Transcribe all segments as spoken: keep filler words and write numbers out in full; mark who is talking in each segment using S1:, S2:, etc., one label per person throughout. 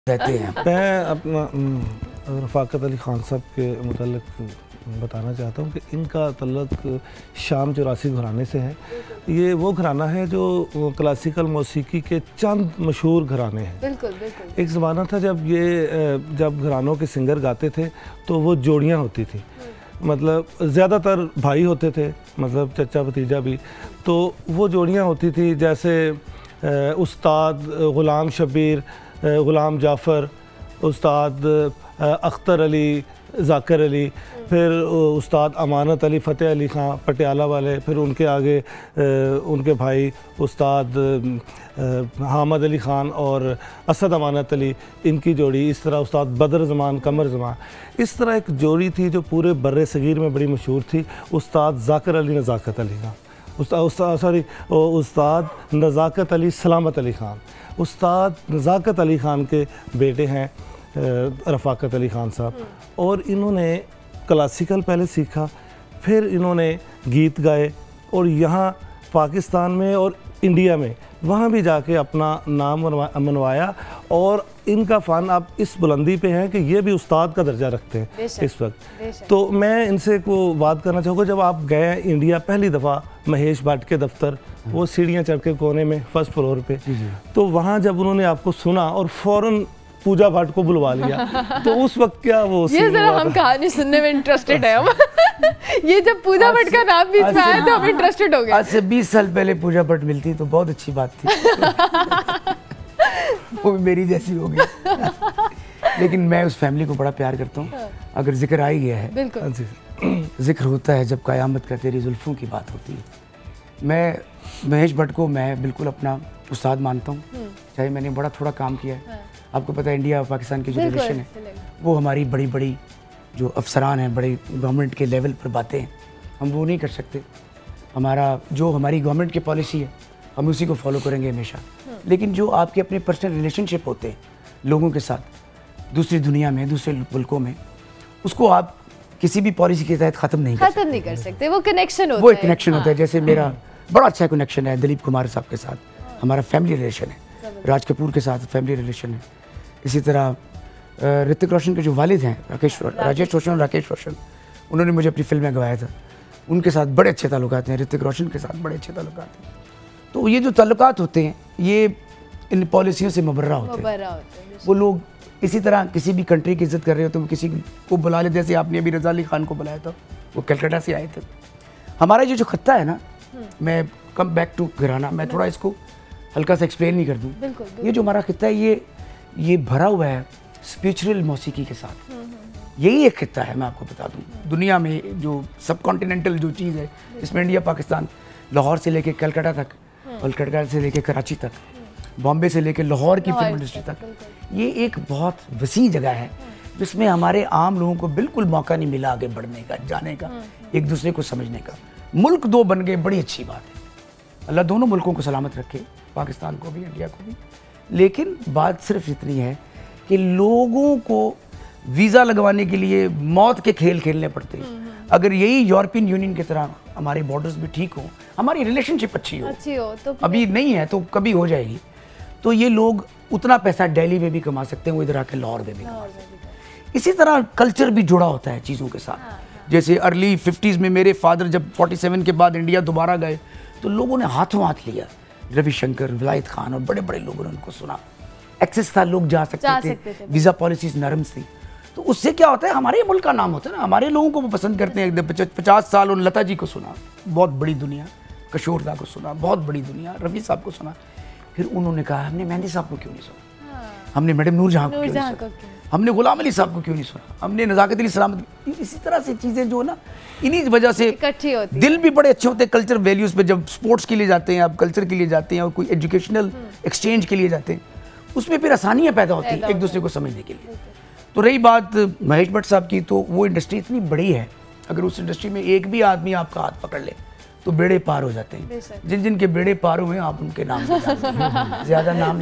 S1: रहते हैं।
S2: मैं अपना रफ़ाक़त अली ख़ान साहब के मुताल्लिक़ बताना चाहता हूँ कि इनका तल्लुक़ शाम चौरासी घराने से है। ये वो घराना है जो क्लासिकल मौसीकी के चंद मशहूर घराने हैं।
S3: बिल्कुल बिल्कुल।
S2: एक ज़माना था जब ये जब घरानों के सिंगर गाते थे तो वो जोड़ियाँ होती थी, मतलब ज़्यादातर भाई होते थे, मतलब चचा भतीजा भी। तो वो जोड़ियाँ होती थी जैसे उस्ताद ग़ुलाम शब्बीर, ग़ुलाम जाफ़र, उस्ताद अख्तर अली, ज़ाकिर अली, फिर उस्ताद अमानत अली फ़तेह अली ख़ान पटियाला वाले, फिर उनके आगे उनके भाई उस्ताद हामिद अली ख़ान और असद अमानत अली, इनकी जोड़ी। इस तरह उस्ताद बदर ज़मान, कमर ज़मान, इस तरह एक जोड़ी थी जो पूरे बर्रे सगीर में बड़ी मशहूर थी। उस्ताद ज़ाकिर अली, नज़ाकत अली ख़ान, उस्ताद सॉरी उस्ताद नज़ाकत अली, सलामत अली ख़ान। उस्ताद नज़ाकत अली ख़ान के बेटे हैं रफ़ाक़त अली ख़ान साहब, और इन्होंने क्लासिकल पहले सीखा, फिर इन्होंने गीत गाए और यहाँ पाकिस्तान में और इंडिया में वहाँ भी जाके अपना नाम मनवाया। और इनका फ़न अब इस बुलंदी पे है कि ये भी उस्ताद का दर्जा रखते हैं इस वक्त। तो मैं इनसे को बात करना चाहूँगा, जब आप गए इंडिया पहली दफ़ा महेश भट्ट के दफ्तर, वो सीढ़ियाँ चढ़ के कोने में फर्स्ट फ्लोर पे, तो वहाँ जब उन्होंने आपको सुना और फ़ौरन पूजा भट्ट को बुलवा लिया, तो उस वक्त क्या वो
S3: ये जरा हम कहानी सुनने में इंटरेस्टेड है हम। ये जब पूजा भट्ट का नाम बीच में आया तो हम इंटरेस्टेड हो गए।
S1: आज से बीस साल पहले पूजा भट्ट मिलती तो बहुत अच्छी बात थी। वो मेरी जैसी होगी। लेकिन मैं उस फैमिली को बड़ा प्यार करता हूँ। अगर जिक्र आ ही गया है, जिक्र होता है जब क़यामत का तेरी जुल्फ़ों की बात होती है। मैं महेश भट्ट को मैं बिल्कुल अपना उस्ताद मानता हूँ, चाहे मैंने बड़ा थोड़ा काम किया है। आपको पता है इंडिया और पाकिस्तान की जो रिलेशन है, वो हमारी बड़ी बड़ी जो अफसरान हैं, बड़े गवर्नमेंट के लेवल पर बातें हैं, हम वो नहीं कर सकते। हमारा जो हमारी गवर्नमेंट की पॉलिसी है हम उसी को फॉलो करेंगे हमेशा। लेकिन जो आपके अपने पर्सनल रिलेशनशिप होते हैं लोगों के साथ दूसरी दुनिया में, दूसरे मुल्कों में, उसको आप किसी भी पॉलिसी के तहत ख़त्म नहीं कर
S3: खत्म नहीं कर सकते। वो कनेक्शन होता
S1: वो
S3: है,
S1: एक कनेक्शन होता है। जैसे मेरा बड़ा अच्छा कनेक्शन है दिलीप कुमार साहब के साथ, हमारा फैमिली रिलेशन है। राज कपूर के साथ फैमिली रिलेशन है। इसी तरह ऋतिक रोशन के जो वालिद हैं, राकेश राजेश रोशन और राकेश रोशन, उन्होंने मुझे अपनी फिल्म में गवाया था, उनके साथ बड़े अच्छे ताल्लुकात हैं। ऋतिक रोशन के साथ बड़े अच्छे ताल्लुकात हैं। तो ये जो ताल्लुकात होते हैं ये इन पॉलिसियों से मुबर्रा होते हैं। वो लोग इसी तरह किसी भी कंट्री की इज्जत कर रहे हो तो वो किसी को बुला ले, जैसे आपने अभी रज़ा अली ख़ान को बुलाया था, वो कलकत्ता से आए थे। हमारा ये जो खत्ता है ना, मैं कम बैक टू घराना, मैं थोड़ा इसको हल्का सा एक्सप्लेन नहीं कर दूँ। ये जो हमारा खत्ता है ये ये भरा हुआ है स्पिरिचुअल मौसीकी के साथ। यही एक खित्ता है, मैं आपको बता दूं। दुनिया में जो सब कॉन्टिनेंटल जो चीज़ है, इसमें इंडिया पाकिस्तान, लाहौर से लेके कलकत्ता तक, और कलकत्ता से लेके कराची तक, बॉम्बे से लेके लाहौर की फिल्म इंडस्ट्री तक, ये एक बहुत वसी जगह है जिसमें हमारे आम लोगों को बिल्कुल मौका नहीं मिला आगे बढ़ने का, जाने का, एक दूसरे को समझने का। मुल्क दो बन गए, बड़ी अच्छी बात है। अल्लाह दोनों मुल्कों को सलामत रखे, पाकिस्तान को भी, इंडिया को भी। लेकिन बात सिर्फ इतनी है कि लोगों को वीज़ा लगवाने के लिए मौत के खेल खेलने पड़ते हैं। अगर यही यूरोपियन यूनियन की तरह हमारे बॉर्डर्स भी ठीक हो, हमारी रिलेशनशिप अच्छी हो, अच्छी हो तो अभी नहीं है तो कभी हो जाएगी, तो ये लोग उतना पैसा दिल्ली में भी कमा सकते हैं, वो इधर आके लाहौर में भी कमा सकते हैं। इसी तरह कल्चर भी जुड़ा होता है चीज़ों के साथ। जैसे अर्ली फिफ्टीज़ में मेरे फादर जब फोर्टी सेवन के बाद इंडिया दोबारा गए तो लोगों ने हाथों हाथ लिया, रविशंकर, विलायत खान और बड़े बड़े लोगों ने उनको सुना। एक्सेस था, लोग जा सकते, जा थे, सकते थे, वीज़ा पॉलिसीज नरम थी। तो उससे क्या होता है, हमारे मुल्क का नाम होता है ना, हमारे लोगों को वो पसंद करते हैं। पचास साल उन लता जी को सुना, बहुत बड़ी दुनिया, कशोर दा को सुना, बहुत बड़ी दुनिया, रफ़ी साहब को सुना। फिर उन्होंने कहा हमने मेहंदी साहब को क्यों नहीं सुना, हमने मैडम नूर जहाँ को क्यों नहीं सुना, हमने गुलाम अली साहब को क्यों नहीं सुना, हमने नज़ाकत अली सलामत। इसी तरह से चीज़ें जो ना, इन्हीं वजह से इकट्ठी होती है। दिल भी बड़े अच्छे होते हैं कल्चर वैल्यूज़ पे। जब स्पोर्ट्स के लिए जाते हैं, आप कल्चर के लिए जाते हैं और कोई एजुकेशनल एक्सचेंज के लिए जाते हैं, उसमें फिर आसानियाँ पैदा होती हैं एक दूसरे को समझने के लिए। तो रही बात महेश भट्ट साहब की, तो वो इंडस्ट्री इतनी बड़ी है, अगर उस इंडस्ट्री में एक भी आदमी आपका हाथ पकड़ ले तो बेड़े पार हो जाते हैं। जिन जिन के बेड़े पार हुए आप उनके नाम ज़्यादा नाम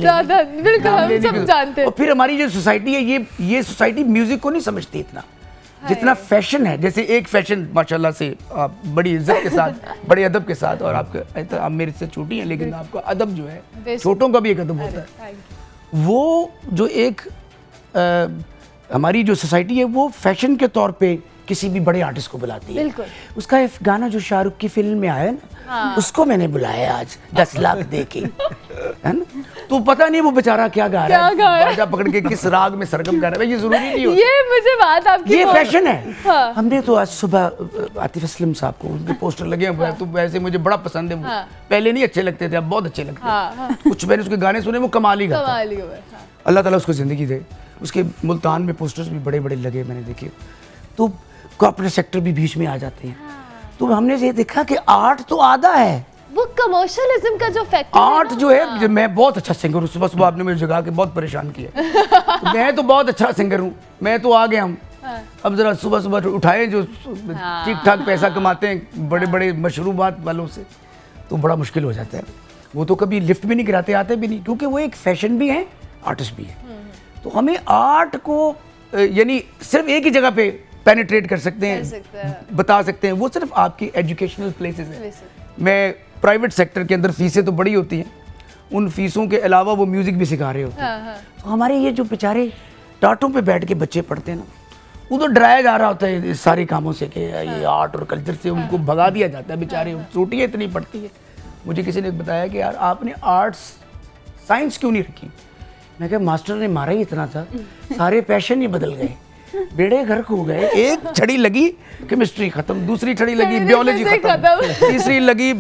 S1: लेते। और फिर हमारी जो सोसाइटी है, ये ये सोसाइटी म्यूज़िक को नहीं समझती इतना जितना फैशन है। जैसे एक फैशन माशाल्लाह से आप बड़ी इज्जत के साथ, बड़े अदब के साथ, और आपके आप मेरे से छोटी हैं लेकिन आपका अदब जो है, छोटों का भी एक अदब होता है, वो जो एक आ, हमारी जो सोसाइटी है वो फैशन के तौर पे किसी भी बड़े आर्टिस्ट को बुलाती है।
S3: बिल्कुल।
S1: उसका एक गाना जो शाहरुख की फिल्म में आया ना,
S3: हाँ।
S1: उसको मैंने बुलाया आज दस लाख दे के, है ना। तो पता नहीं वो बेचारा क्या गा रहा है, बाजा पकड़ के किस राग में सरगम गा रहा है, ये जरूरी नहीं होता।
S3: ये मुझे बात आपकी
S1: ये फैशन है।
S3: हाँ।
S1: हमने तो आज सुबह आतिफ असलम साहब को उनके पोस्टर लगे हुए हैं, तो वैसे मुझे बड़ा पसंद है वो।
S3: हाँ।
S1: पहले नहीं अच्छे लगते थे, अब बहुत अच्छे लगते हैं।
S3: हाँ, हाँ।
S1: कुछ मैंने उसके गाने सुने, वो कमाल ही गाता है।
S3: कमाल ही हुआ, हाँ।
S1: अल्लाह ताला उसको ज़िंदगी दे। उसके मुल्तान में पोस्टर्स भी बड़े बड़े लगे, मैंने देखे। तो कॉर्पोरेट सेक्टर भी बीच में आ जाते हैं।
S3: हाँ।
S1: तो हमने ये देखा कि आर्ट तो आधा है,
S3: वो कमर्शियलिज्म का जो फैक्टर
S1: आर्ट जो है। हाँ। मैं बहुत अच्छा सिंगर हूँ, सुबह सुबह आपने मुझे जगा के बहुत परेशान किया। तो मैं तो बहुत अच्छा सिंगर हूँ, मैं तो आ गया हूँ। हाँ। अब जरा सुबह सुबह उठाए जो
S3: हाँ।
S1: ठीक ठाक पैसा कमाते हैं बड़े बड़े मशरूबात वालों से, तो बड़ा मुश्किल हो जाता है। वो तो कभी लिफ्ट भी नहीं गिराते, आते भी नहीं, क्योंकि वो एक फैशन भी है, आर्टिस्ट भी है। तो हमें आर्ट को यानी सिर्फ एक ही जगह पे पेनिट्रेट कर सकते हैं,
S3: सकते हैं,
S1: बता सकते हैं, वो सिर्फ आपकी एजुकेशनल प्लेसेस है। मैं प्राइवेट सेक्टर के अंदर फीसें तो बड़ी होती हैं, उन फीसों के अलावा वो म्यूज़िक भी सिखा रहे होते हैं। हाँ, हाँ। तो हमारे ये जो बेचारे टाटों पे बैठ के बच्चे पढ़ते हैं ना, वो तो डराया जा रहा होता है इस सारे कामों से कि हाँ। ये आर्ट और कल्चर से उनको भगा दिया जाता है। बेचारे चोटियाँ इतनी पड़ती है। मुझे किसी ने बताया कि यार आपने आर्ट्स साइंस क्यों नहीं रखी। मैं कहा मास्टर ने मारा ही इतना था, सारे पैशन ही बदल गए, बेड़े गर्क हो गए। एक छड़ी लगी केमिस्ट्री खत्म, दूसरी छड़ी लगी बियोलॉजी खत्म, तीसरी लगी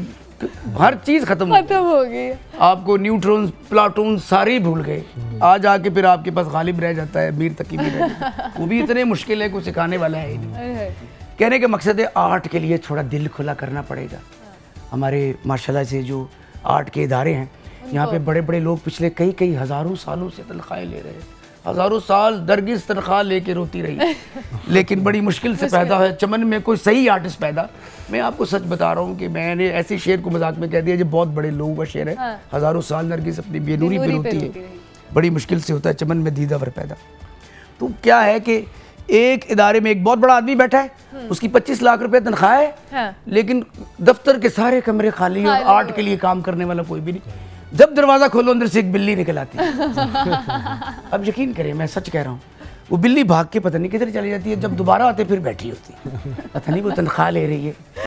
S1: हर चीज खत्म
S3: खत्म हो गई।
S1: आपको न्यूट्रॉन्स प्लाटून सारे ही भूल गए। आज आके फिर आपके पास गालिब रह जाता है, मीर तकी भी रह जाता है। वो भी इतने मुश्किल है, कुछ सिखाने वाला है ही नहीं। कहने का मकसद है आर्ट के लिए थोड़ा दिल खुला करना पड़ेगा। हमारे माशाल्लाह से जो आर्ट के इदारे हैं यहाँ पे बड़े बड़े लोग पिछले कई कई हज़ारों सालों से तनख्वाहें ले रहे हैं। हज़ारों साल दरगिज़ तनख्वाह लेके रोती रही, लेकिन बड़ी मुश्किल से पैदा है चमन में कोई सही आर्टिस्ट पैदा। मैं आपको सच बता रहा हूँ कि मैंने ऐसे शेर को मजाक में कह दिया जो बहुत बड़े लोगों का शेर है। हाँ। हज़ारों साल नरगिस अपनी बेनूरी पे रोती है, बड़ी मुश्किल से होता है चमन में दीदावर पैदा। तो क्या है कि एक इदारे में एक बहुत बड़ा आदमी बैठा है, उसकी पच्चीस लाख रुपए तनख्वाह है। हाँ। लेकिन दफ्तर के सारे कमरे खाली हैं और आर्ट के लिए काम करने वाला कोई भी नहीं। जब दरवाजा खोलो अंदर से एक बिल्ली निकल आती है। अब यकीन करें, मैं सच कह रहा हूँ, वो बिल्ली भाग के पता नहीं किधर चली जाती है, जब दोबारा आते फिर बैठी होती है, पता नहीं वो तनख्वाह ले रही है।